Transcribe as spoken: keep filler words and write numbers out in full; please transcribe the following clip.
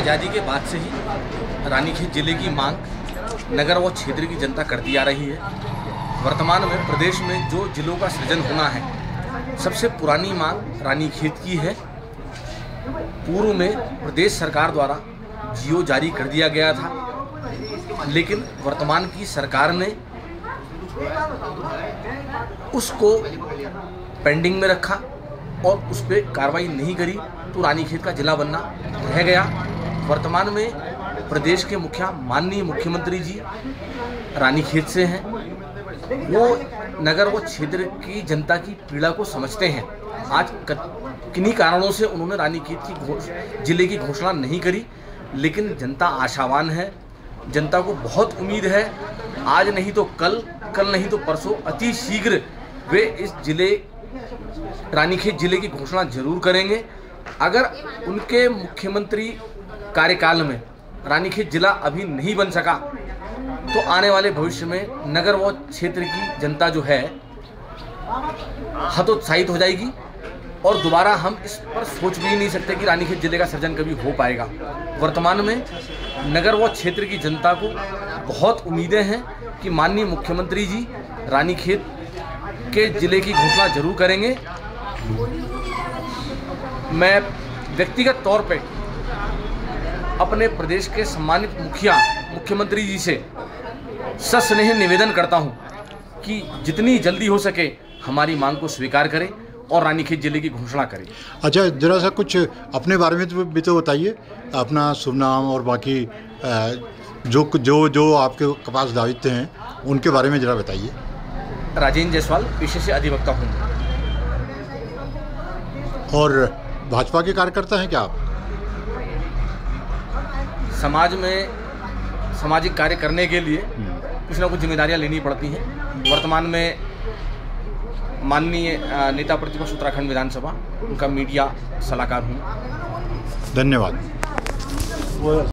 आज़ादी के बाद से ही रानीखेत जिले की मांग नगर व क्षेत्र की जनता करती आ रही है। वर्तमान में प्रदेश में जो जिलों का सृजन होना है, सबसे पुरानी मांग रानीखेत की है। पूर्व में प्रदेश सरकार द्वारा जियो जारी कर दिया गया था, लेकिन वर्तमान की सरकार ने उसको पेंडिंग में रखा और उस पर कार्रवाई नहीं करी, तो रानीखेत का जिला बनना रह गया। वर्तमान में प्रदेश के मुखिया माननीय मुख्यमंत्री जी रानीखेत से हैं। वो नगर व क्षेत्र की जनता की पीड़ा को समझते हैं। आज किन्हीं कारणों से उन्होंने रानीखेत की जिले की घोषणा नहीं करी, लेकिन जनता आशावान है। जनता को बहुत उम्मीद है, आज नहीं तो कल, कल नहीं तो परसों, अति शीघ्र वे इस जिले रानीखेत जिले की घोषणा जरूर करेंगे। अगर उनके मुख्यमंत्री कार्यकाल में रानीखेत जिला अभी नहीं बन सका, तो आने वाले भविष्य में नगर व क्षेत्र की जनता जो है हतोत्साहित हो जाएगी और दोबारा हम इस पर सोच भी नहीं सकते कि रानीखेत जिले का सृजन कभी हो पाएगा। वर्तमान में नगर व क्षेत्र की जनता को बहुत उम्मीदें हैं कि माननीय मुख्यमंत्री जी रानीखेत के जिले की घोषणा जरूर करेंगे। मैं व्यक्तिगत तौर पे अपने प्रदेश के सम्मानित मुखिया मुख्यमंत्री जी से सस्नेह निवेदन करता हूं कि जितनी जल्दी हो सके हमारी मांग को स्वीकार करें और रानीखेत जिले की घोषणा करें। अच्छा, जरा सा कुछ अपने बारे में भी तो बताइए, अपना शुभ नाम और बाकी जो जो जो आपके पास दायित्व हैं उनके बारे में जरा बताइए। राजेंद्र जायसवाल, पेशे से अधिवक्ता हूँ। और भाजपा के कार्यकर्ता हैं क्या आप? समाज में सामाजिक कार्य करने के लिए कुछ ना कुछ जिम्मेदारियां लेनी पड़ती हैं। वर्तमान में माननीय नेता प्रतिपक्ष उत्तराखंड विधानसभा, उनका मीडिया सलाहकार हूँ। धन्यवाद।